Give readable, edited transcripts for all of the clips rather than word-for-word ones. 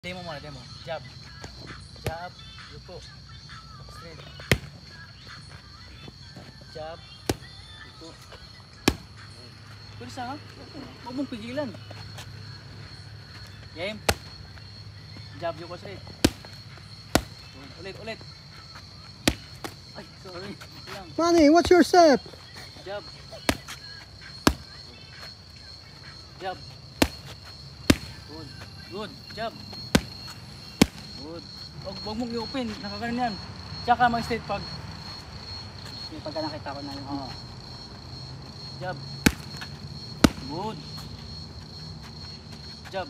Demo muna, demo. Jab. Jab. Yuko. Straight. Jab. Yuko. Pwede sa ha? Huwag mong pigilan. Game. Jab, yuko straight. Ulit, ulit. Ay, sorry. Lang. Manny, what's your step? Jab. Jab. Good. Good. Jab. Good. Huwag mong i-open. Nakakaroon yan. Tsaka mag-straight pag Yung pagka nakita ko na yung jab. Good. Jab.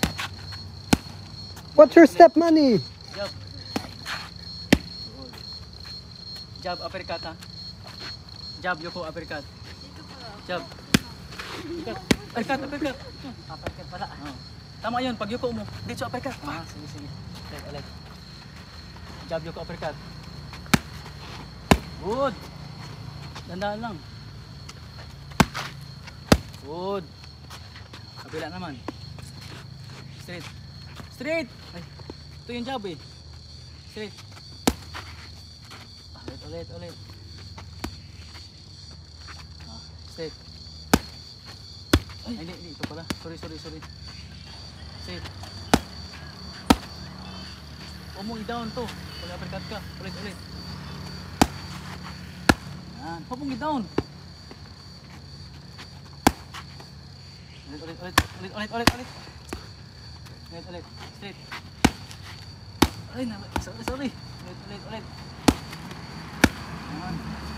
What's your step, Manny? Jab. Good. Jab, uppercut ha. Jab, yuko, uppercut. Jab. Uppercut, uppercut. uppercut pala. Oh. Tama yun, pag yuko mo, dito uppercut. Sige, sige. Ulit. Jab, yuko, uppercut. Good. Dandaan lang. Good. Kabila naman. Straight. Straight. Ay, ito yung jab eh. Straight. Ulit, ulit, ulit. Straight. Ay, hindi, ito pala. Sorry. Straight. Huwag mong i-down to. Pag uppercut ka. Ulit, ulit. Yan. Huwag mong i-down. Ulit. Ulit. Straight. Ay, sorry. Ulit. Yan.